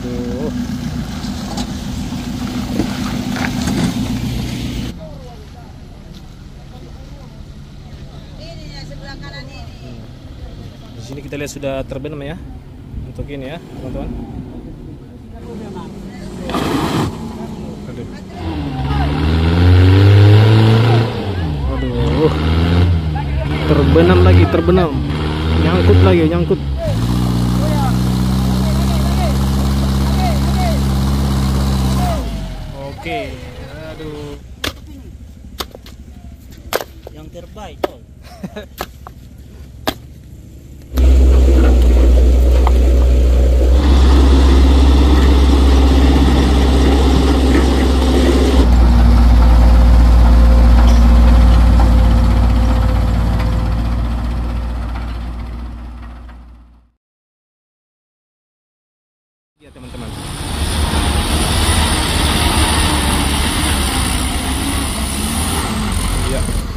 Aduh. Di sini kita lihat sudah terbenam ya. Untuk ini ya, teman-teman. Aduh. Aduh. Terbenam lagi, terbenam. Nyangkut lagi, nyangkut. Oke. Aduh. Yang terbaik, Tol. Ya teman-teman. Ya.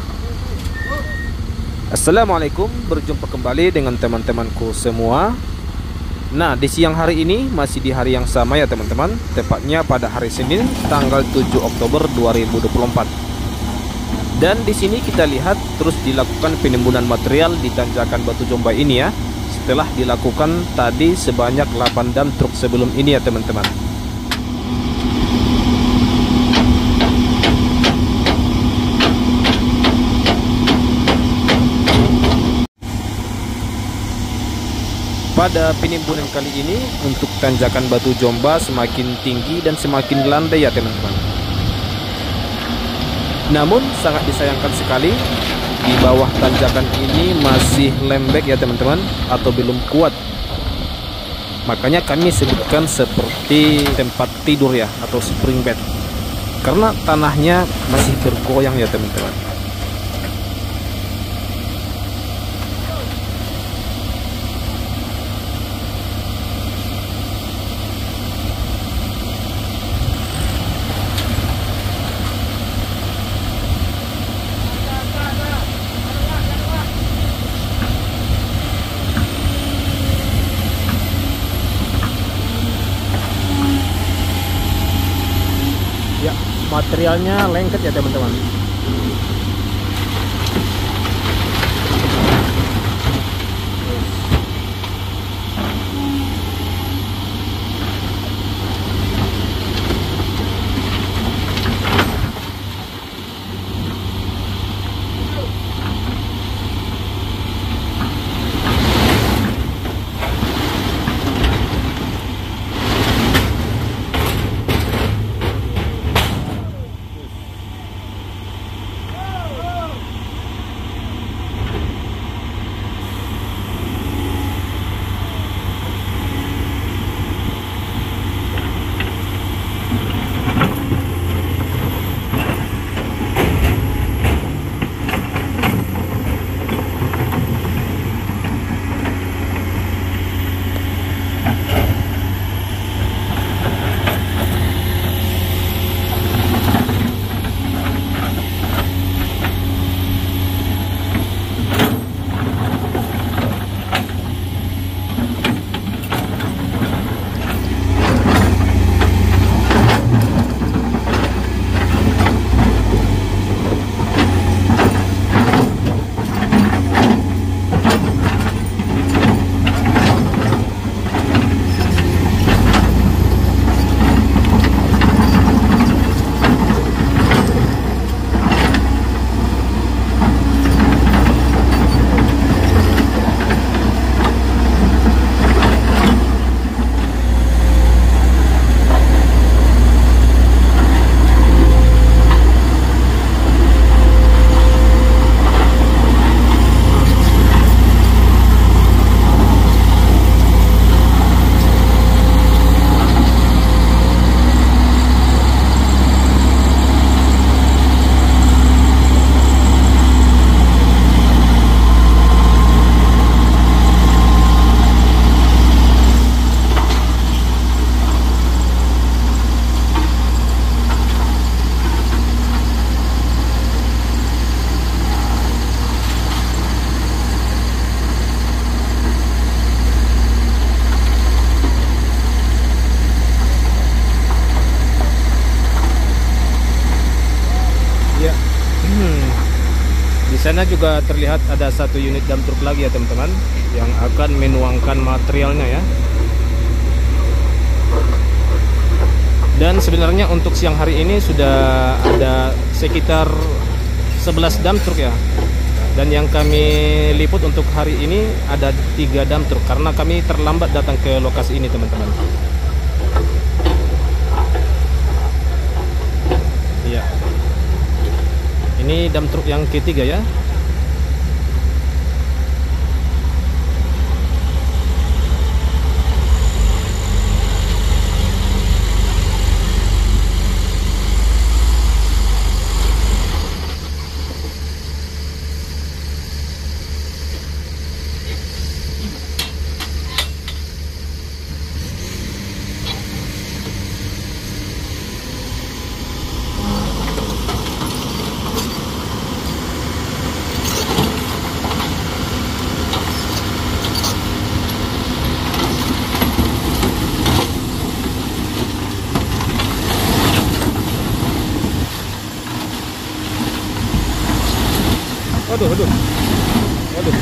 Assalamualaikum, berjumpa kembali dengan teman-temanku semua. Nah, di siang hari ini masih di hari yang sama ya teman-teman, tepatnya pada hari Senin tanggal 7 Oktober 2024. Dan di sini kita lihat terus dilakukan penimbunan material di tanjakan Batu Jombay ini ya. Setelah dilakukan tadi sebanyak 8 dump truk sebelum ini ya teman-teman. Pada penimbunan kali ini untuk tanjakan Batu Jomba semakin tinggi dan semakin landai ya teman-teman. Namun sangat disayangkan sekali di bawah tanjakan ini masih lembek ya teman-teman, atau belum kuat. Makanya kami sebutkan seperti tempat tidur ya, atau spring bed, karena tanahnya masih bergoyang ya teman-teman. Ya, materialnya lengket ya teman-teman. sana juga terlihat ada satu unit dump truck lagi ya teman-teman, yang akan menuangkan materialnya ya. Dan sebenarnya untuk siang hari ini sudah ada sekitar 11 dump truck ya. Dan yang kami liput untuk hari ini ada 3 dump truck karena kami terlambat datang ke lokasi ini teman-teman. Iya. Ini dump truck yang ketiga ya. Waduh, waduh. Waduh.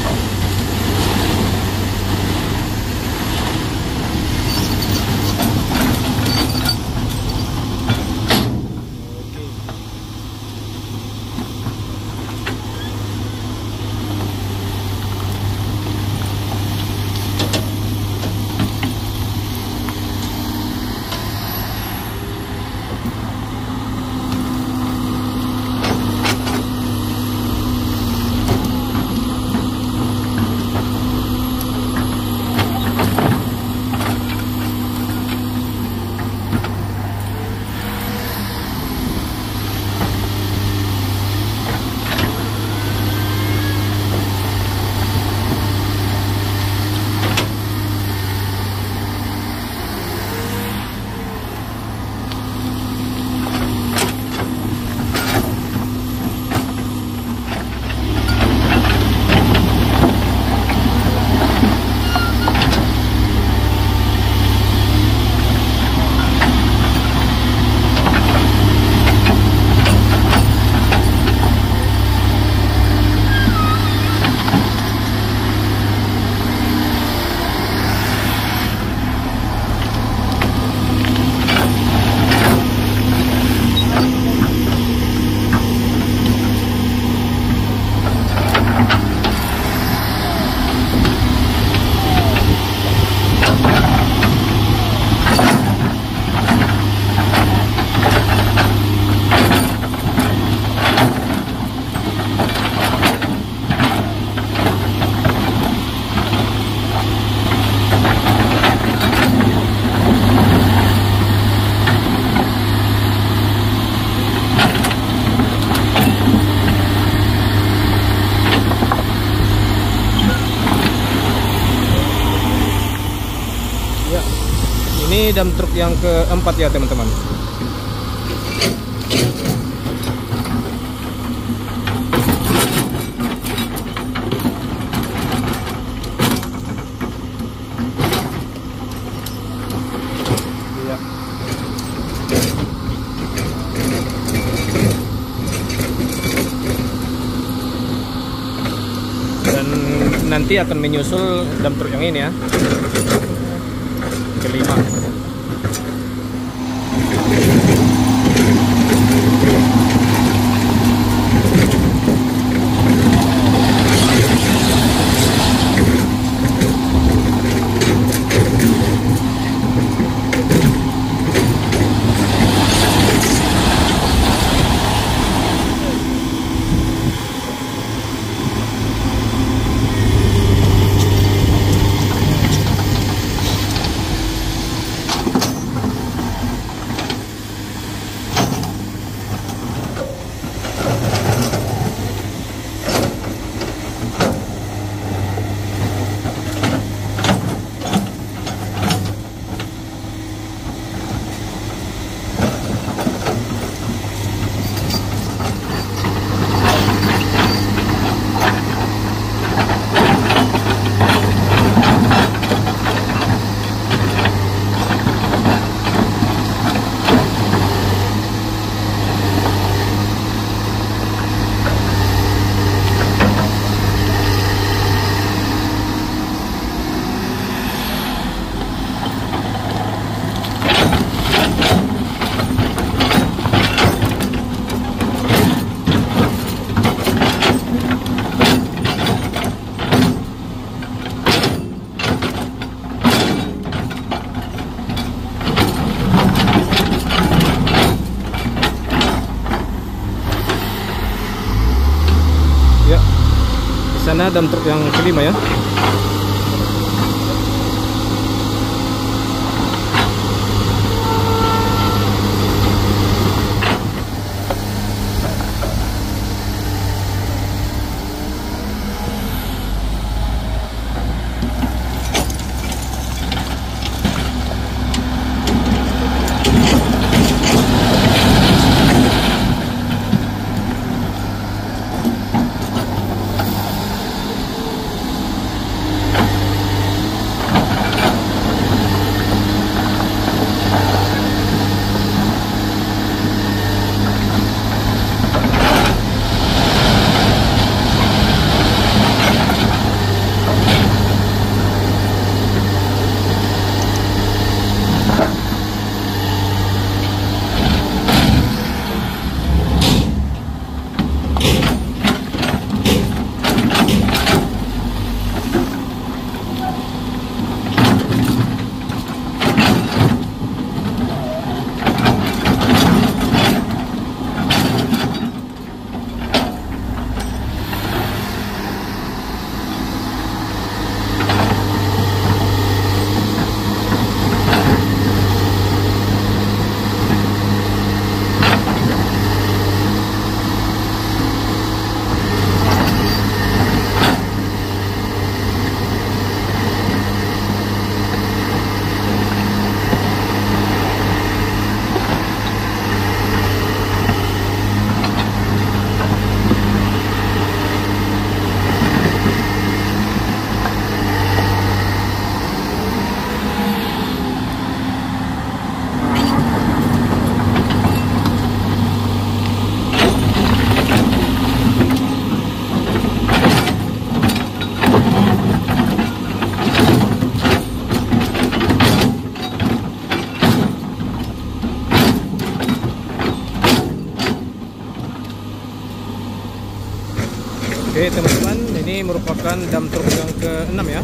Ini dump truck yang keempat ya teman-teman. Ya. Dan nanti akan menyusul dump truck yang ini ya, kelima. Nah, dump truck yang kelima ya. Oke teman-teman, ini merupakan dump truck yang ke-6 ya.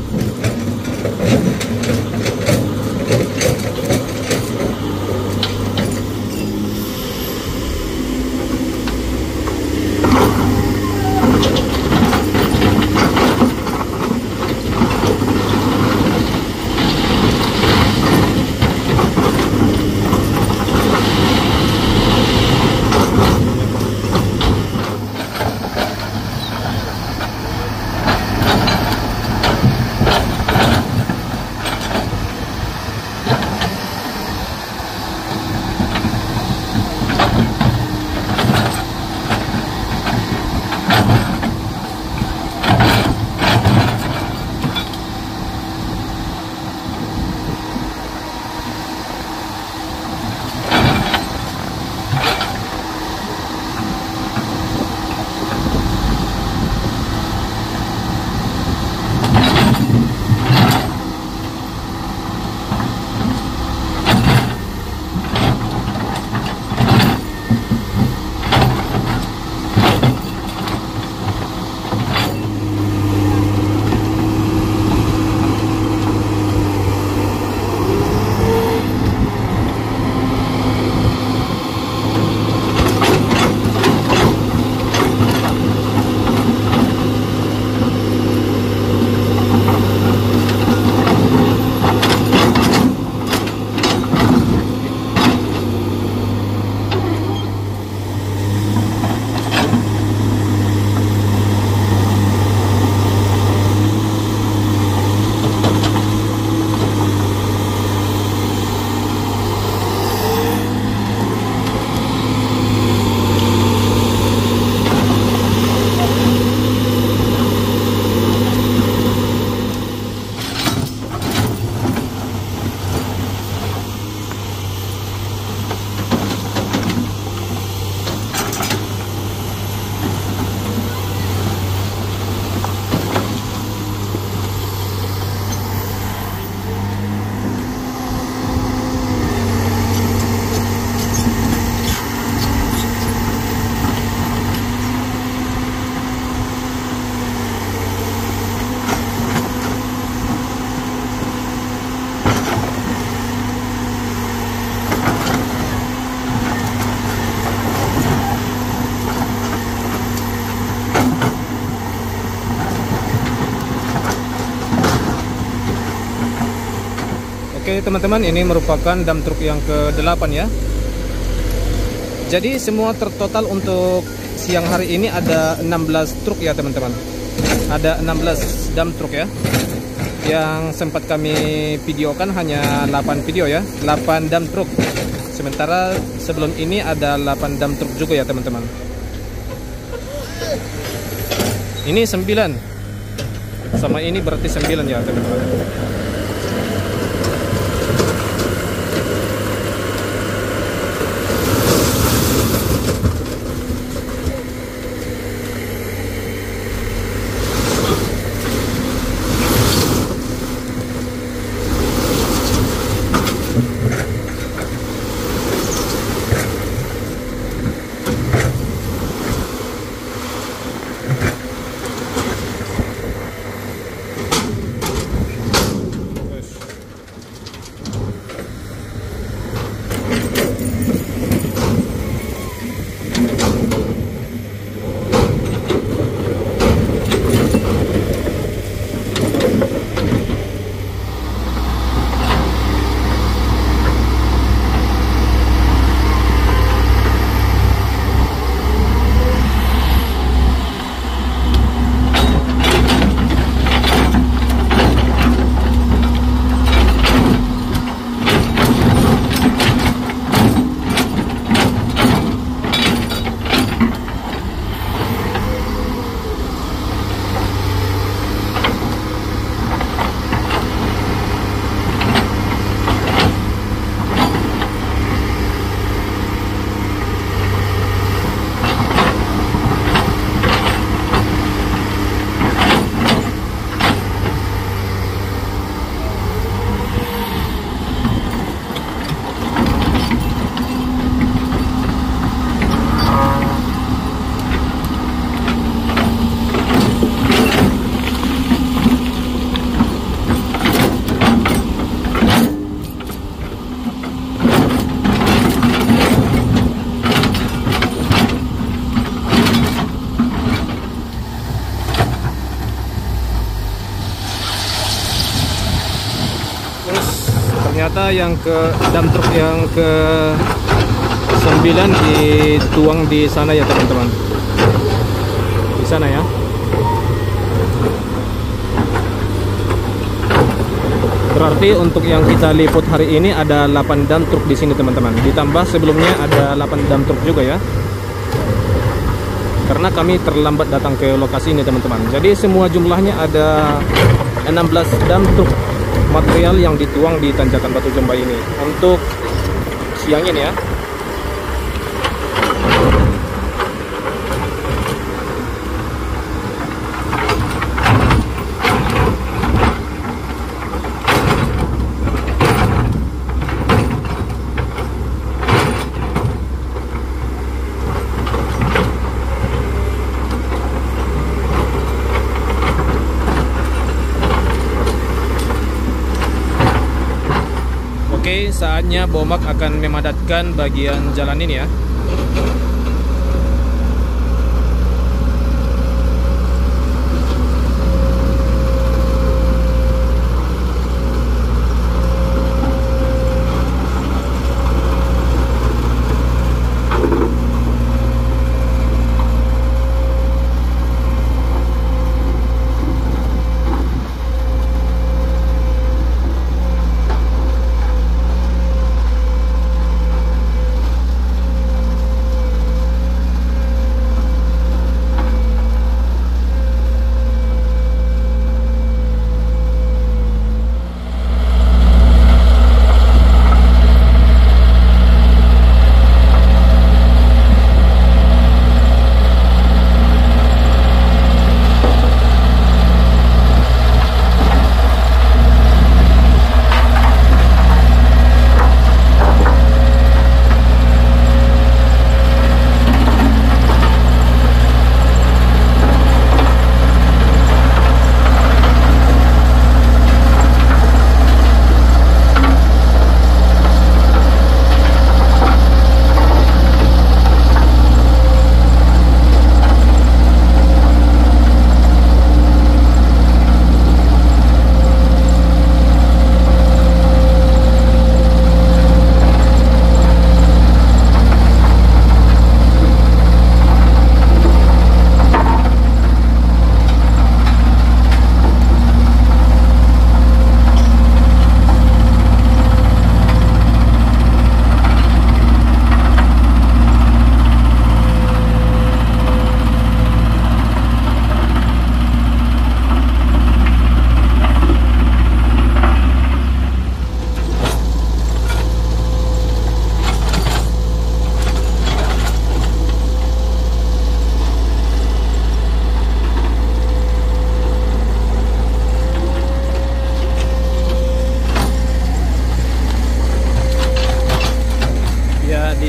Oke teman-teman, ini merupakan dump truk yang ke-8 ya. Jadi semua tertotal untuk siang hari ini ada 16 truk ya teman-teman. Ada 16 dump truk ya. Yang sempat kami videokan hanya 8 video ya, 8 dump truk. Sementara sebelum ini ada 8 dump truk juga ya teman-teman. Ini 9. Sama ini berarti 9 ya teman-teman. Ternyata yang ke dump truk yang ke 9 dituang di sana ya teman-teman. Di sana ya. Berarti untuk yang kita liput hari ini ada 8 dump truk di sini teman-teman. Ditambah sebelumnya ada 8 dump truk juga ya. Karena kami terlambat datang ke lokasi ini teman-teman. Jadi semua jumlahnya ada 16 dump truk material yang dituang di tanjakan Batu Jomba ini untuk siang ini ya. Oke, saatnya Bomak akan memadatkan bagian jalan ini ya.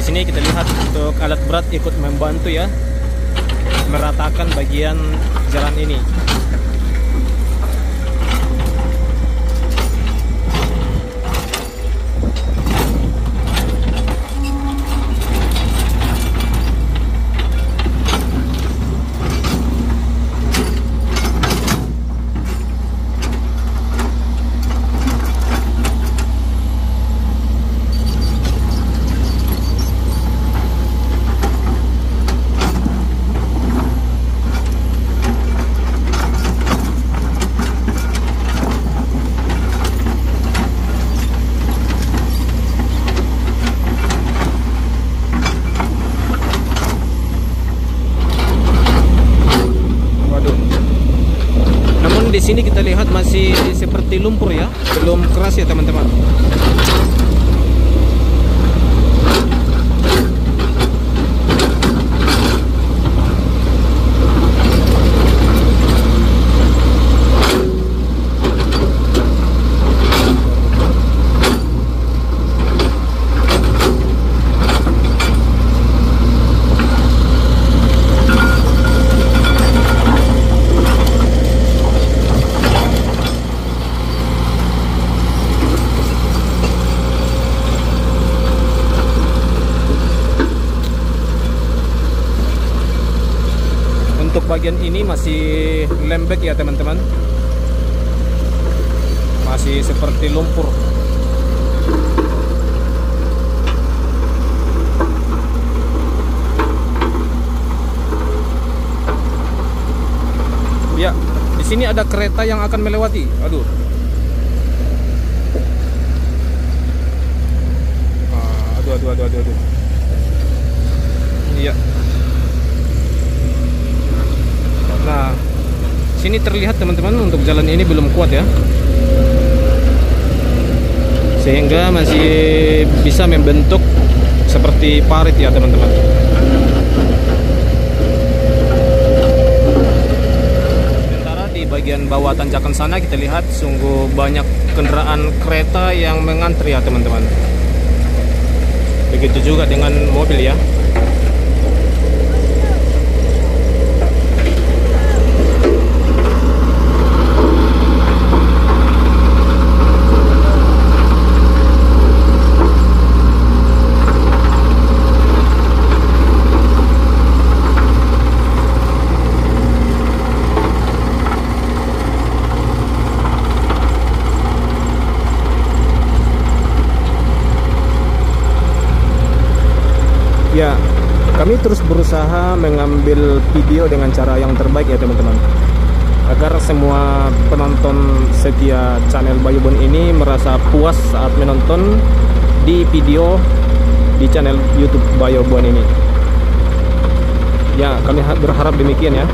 sini kita lihat untuk alat berat ikut membantu ya, meratakan bagian jalan ini. Di sini kita lihat masih seperti lumpur ya, belum keras ya teman-teman. Untuk bagian ini masih lembek ya teman-teman, masih seperti lumpur. Ya, di sini ada kereta yang akan melewati. Aduh. Aduh. Iya. Nah, sini terlihat teman-teman untuk jalan ini belum kuat ya, sehingga masih bisa membentuk seperti parit ya teman-teman. Sementara di bagian bawah tanjakan sana kita lihat sungguh banyak kendaraan kereta yang mengantri ya teman-teman. Begitu juga dengan mobil ya. Ya, kami terus berusaha mengambil video dengan cara yang terbaik ya teman-teman, agar semua penonton setia channel Bayobon ini merasa puas saat menonton di video di channel YouTube Bayobon ini. Ya, kami berharap demikian ya.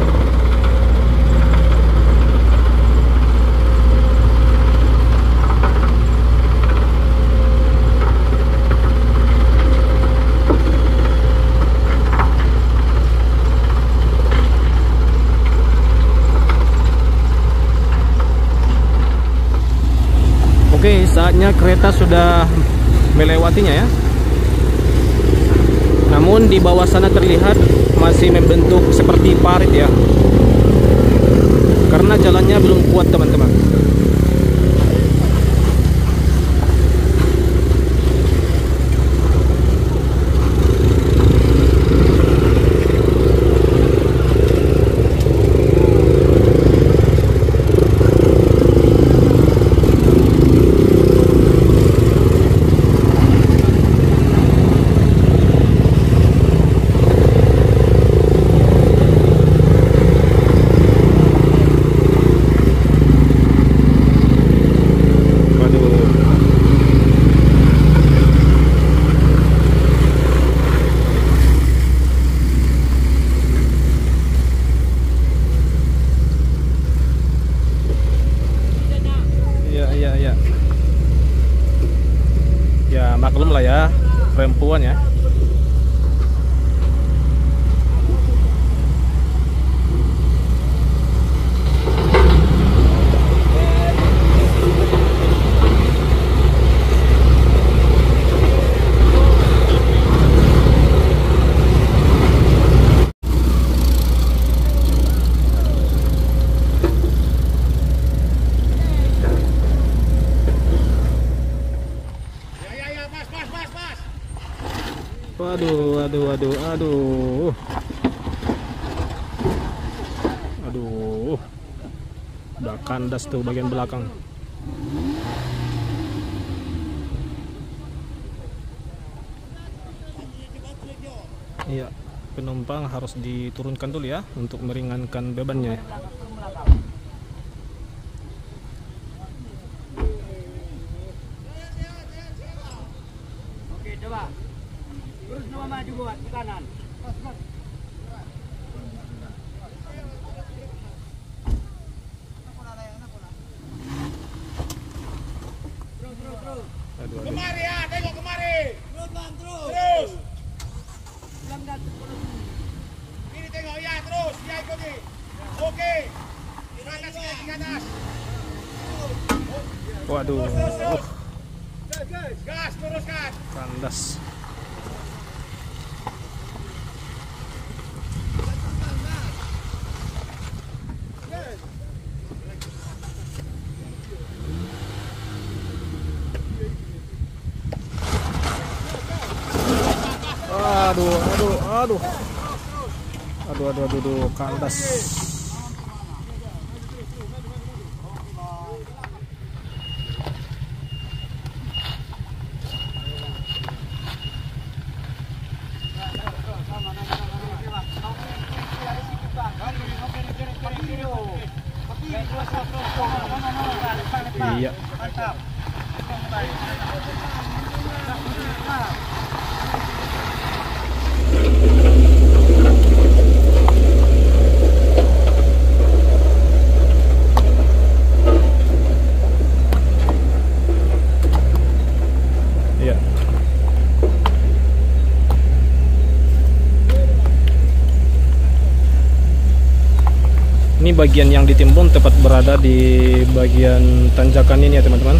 Oke, saatnya kereta sudah melewatinya ya. Namun di bawah sana terlihat masih membentuk seperti parit ya, karena jalannya belum kuat teman-teman. Ya maklum lah ya, perempuan ya. Waduh, waduh, waduh, aduh. Aduh. Udah kandas tuh bagian belakang. Iya, penumpang harus diturunkan dulu ya untuk meringankan bebannya. Oke, coba. Terus coba maju buat ke kanan. Aduh, aduh. Kemari ya, tengok kemari. Terus, Bang, terus. Terus. Bilang dah. Ini tengok ya, terus. Ya ikuti. Oke. Ke atas, ke atas. Waduh, Terus. Gas, teruskan. kandas. Aduh, aduh, aduh. Aduh, aduh, aduh, aduh, kandas. Iya. Mantap. Iya. Ini bagian yang ditimbun tepat berada di bagian tanjakan ini ya teman-teman.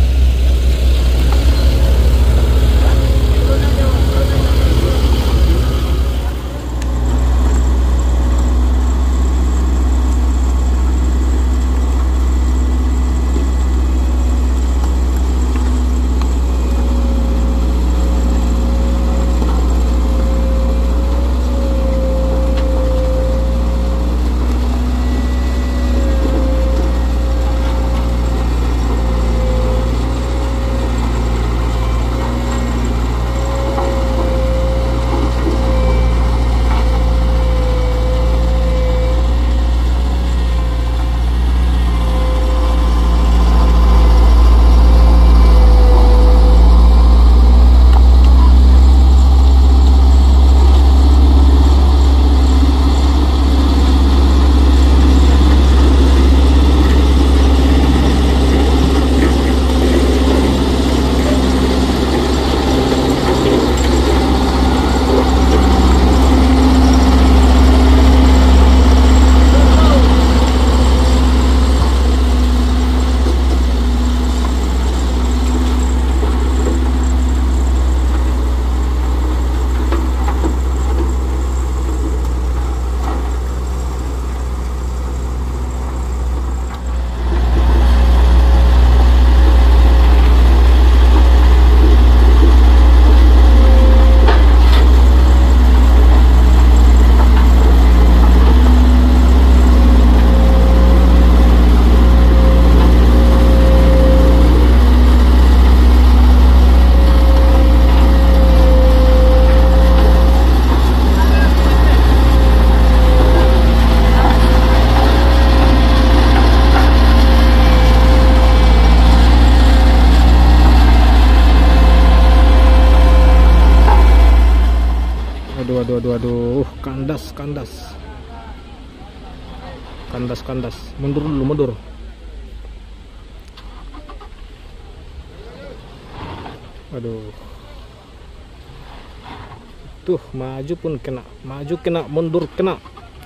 Aduh, kandas. Kandas. Mundur dulu, mundur. Aduh. Tuh, maju pun kena. Maju kena, mundur kena.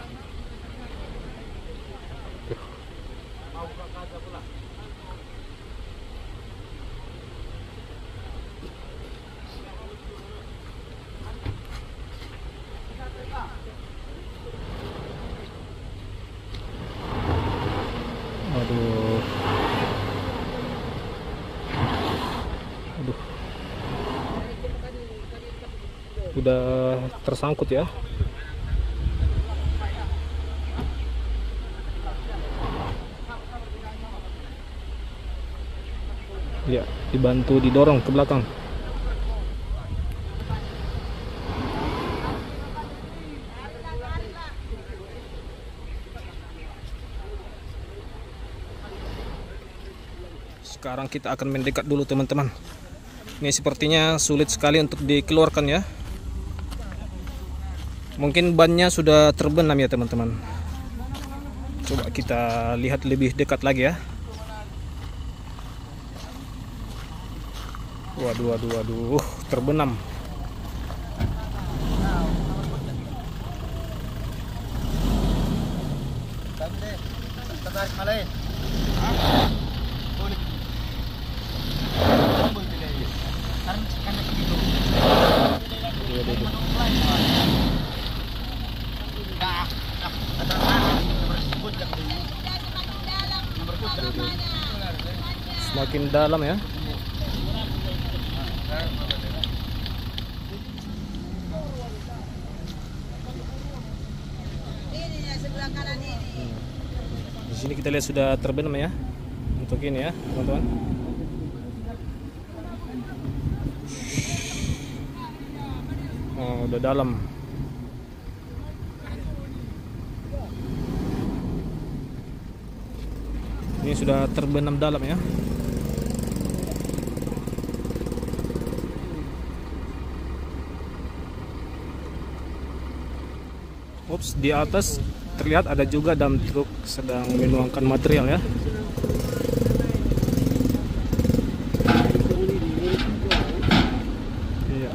Aduh. Aduh. udah tersangkut ya. Ya, dibantu didorong ke belakang. Sekarang kita akan mendekat dulu teman-teman. Ini sepertinya sulit sekali untuk dikeluarkan ya. Mungkin bannya sudah terbenam ya teman-teman. Coba kita lihat lebih dekat lagi ya. Waduh, waduh, waduh, terbenam. Tarik malin. Semakin dalam ya. Di sini kita lihat sudah terbenam ya. Untuk ini ya, teman-teman. Oh, udah dalam. Ini sudah terbenam dalam ya. Ups, di atas terlihat ada juga dump truk sedang menuangkan material ya. Iya.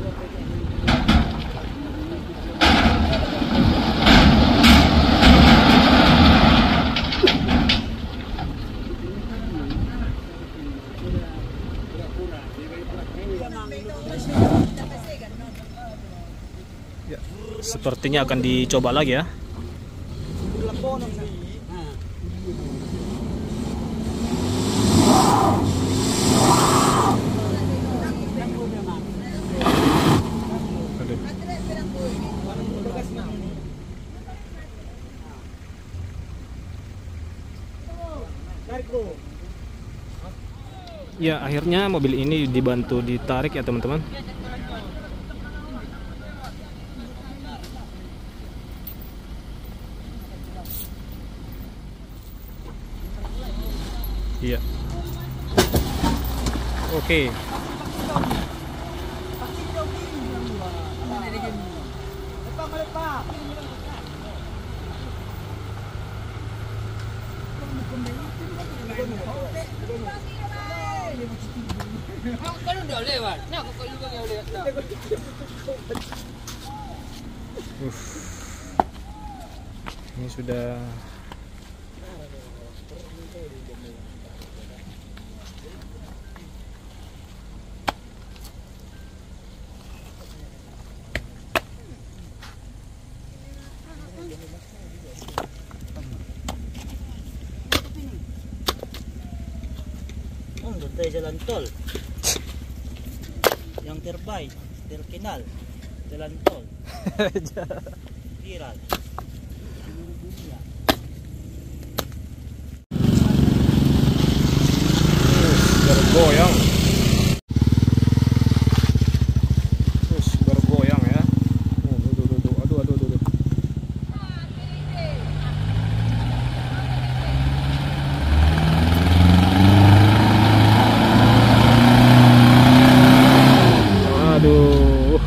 Ya, sepertinya akan dicoba lagi ya. Ya, akhirnya mobil ini dibantu ditarik ya teman-teman. Iya. Oke. Ini sudah Doon tayo jalan tol. Yang terbaik, terkenal. Jalan tol. Viral. bergoyang. Terus bergoyang ya. Aduh, aduh. Aduh.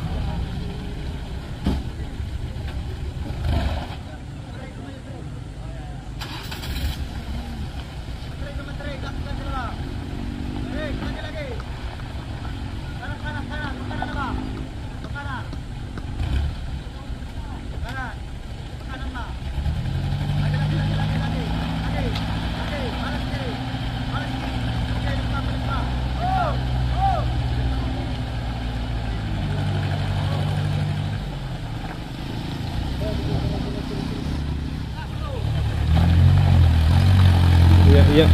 Iya.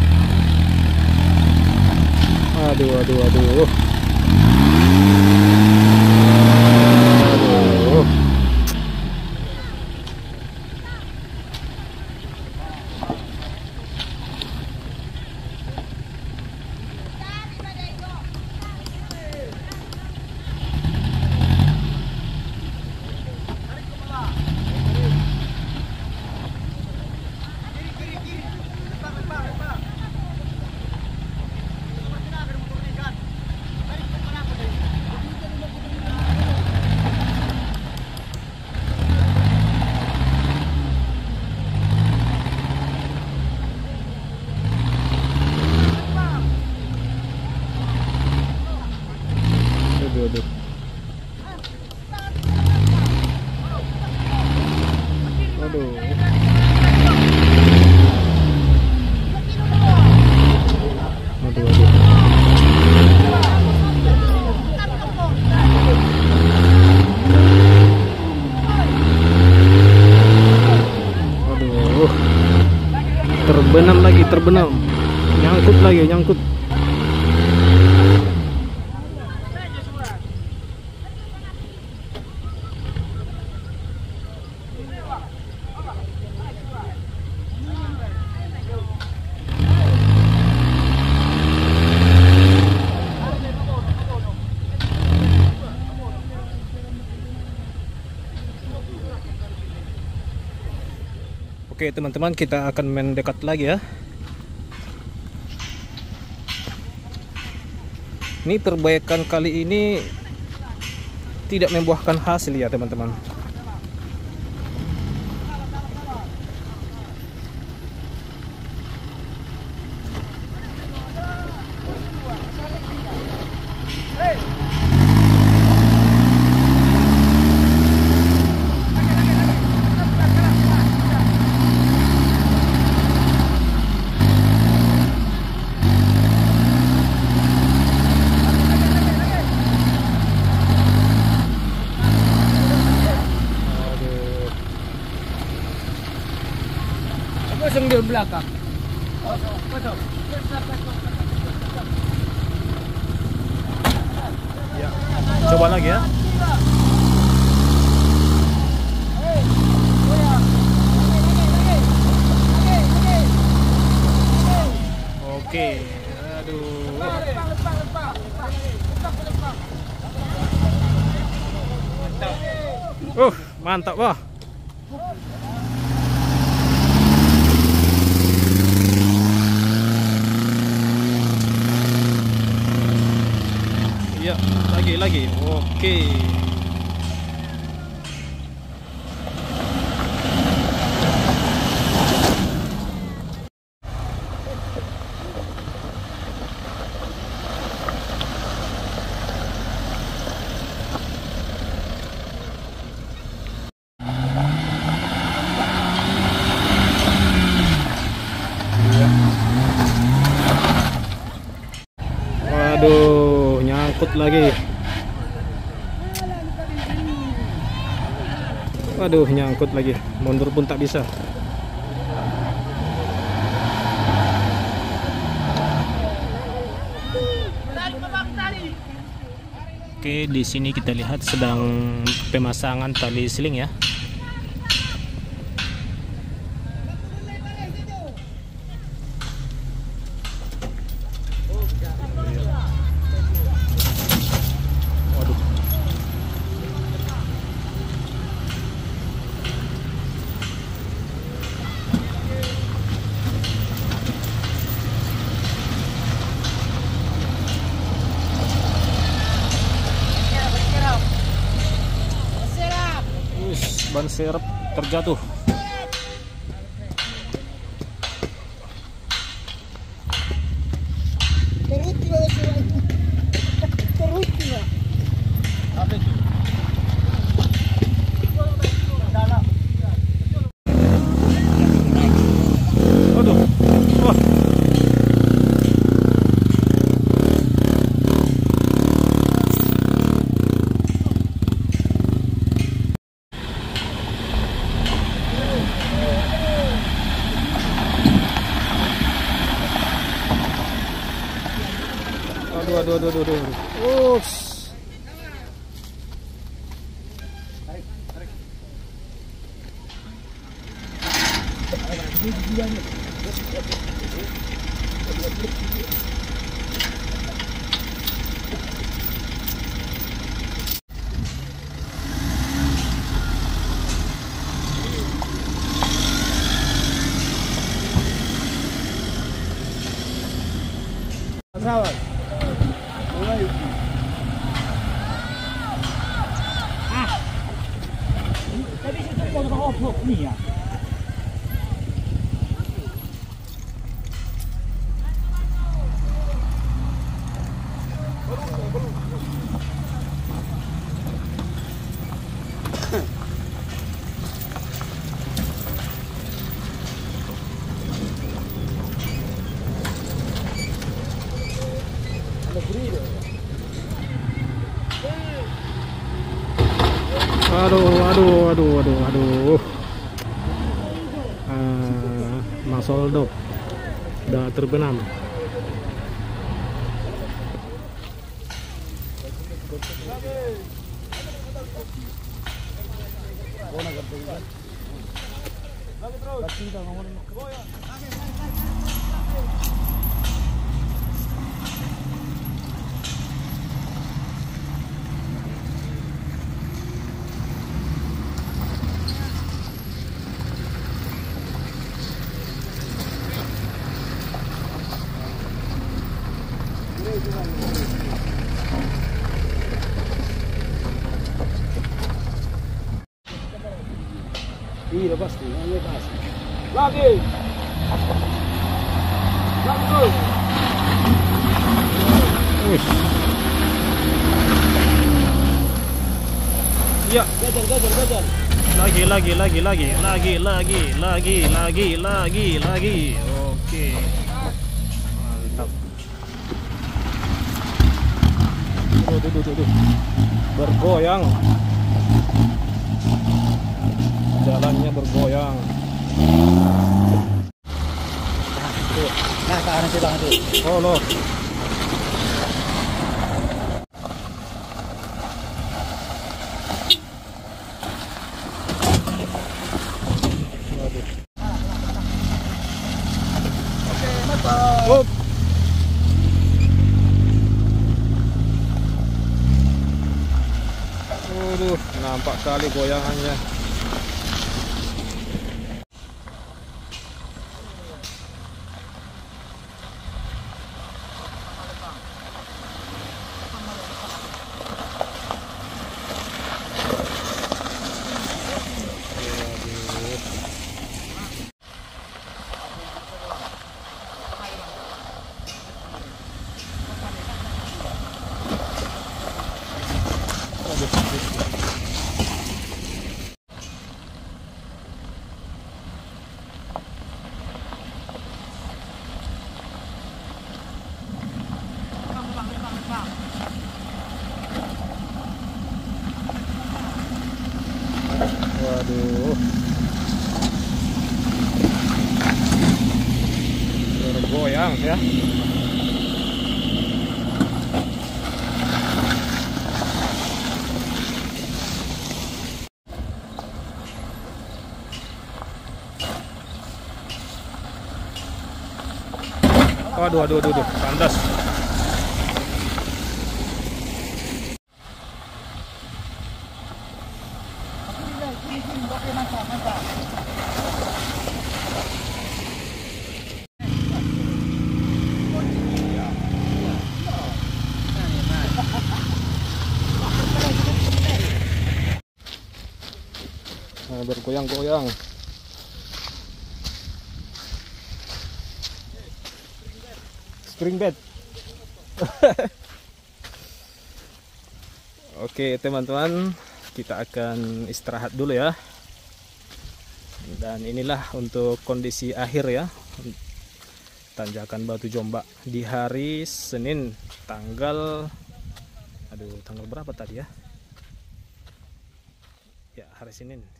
Aduh. aduh. Aduh. Aduh, aduh. Aduh. Terbenam lagi, terbenam. Nyangkut lagi, nyangkut. Oke teman-teman, kita akan mendekat lagi ya. Ini perbaikan kali ini tidak membuahkan hasil ya teman-teman. Kosong di belakang. Ya, coba lagi ya. Oke, aduh. Mantap, wah. Iya, lagi. Oke. Waduh, nyangkut lagi. Waduh, nyangkut lagi. Mundur pun tak bisa. Oke, di sini kita lihat sedang pemasangan tali seling ya. Ban serep terjatuh. Aduh. Wah. Aduh. Ups. Tadi situ mau off nih ya. Aduh. Mas Soldo udah terbenam. Iya pasti, ini pasti. Lagi. Terus. Iya. Gajar. Lagi. Oke. Mantap. Tuh. Bergoyang. Jalannya bergoyang. Nah, ke arah situ nanti. Oh loh. Up. Nampak kali goyangannya. Waduh, bergoyang ya. Waduh, kandas. Nah, bergoyang-goyang. Spring bed. Oke teman-teman, kita akan istirahat dulu ya. Dan inilah untuk kondisi akhir ya, tanjakan Batu Jombak di hari Senin tanggal berapa tadi ya? Ya, hari Senin